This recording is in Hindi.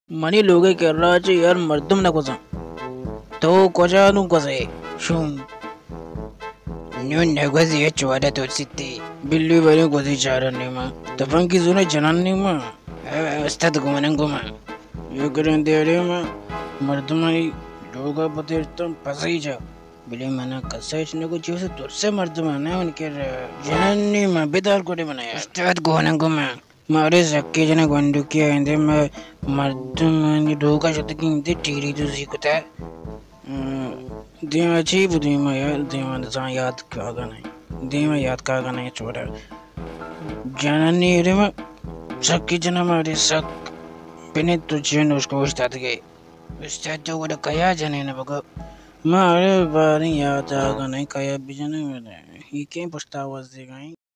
मनी लोगे केरळाचे यार मर्दम ना कोसा तो कोजा नु कोसे शुम न्यू नेगोzi ya chwada to city billi bari gozi chara nima tafanki zuna janan nima stad gumanan guma yugurin derima mardumai loga patirtam pasaija billi mana kasaish ne ko chuse turse mardumana unke janan nima bidar kode manaya stad gumanan guma मारे सक्के जना गंडू किया इंदे मैं मर्दम नि ढोका शब्द की इंदे टीरी तो सीखता है दिमा अच्छी बुद्धिमा यार दिमा तो याद कागा नहीं दिमा याद कागा नहीं छोड़ा जननी रे मैं सक्के जना मारे सक पिने तो चैन उसको उस्ताद के उस्ताद तो वो कया जने ना बगा मारे बारी याद आगा नहीं कया भी जने में ये क्या पछतावा से गई